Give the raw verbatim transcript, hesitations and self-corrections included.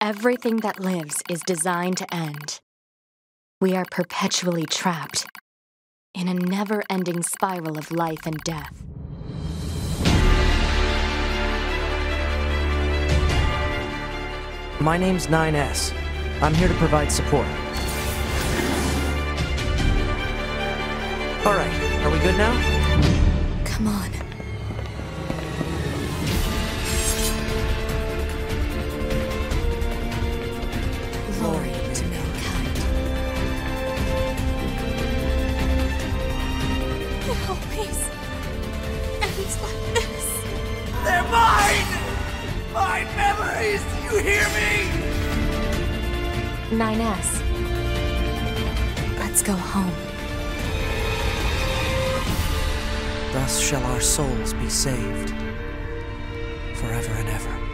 Everything that lives is designed to end. We are perpetually trapped in a never-ending spiral of life and death. My name's nine S. I'm here to provide support. Alright, are we good now? Come on. Glory to mankind. It always ends like this. They're mine! My memories! You hear me? nine S. Let's go home. Thus shall our souls be saved, forever and ever.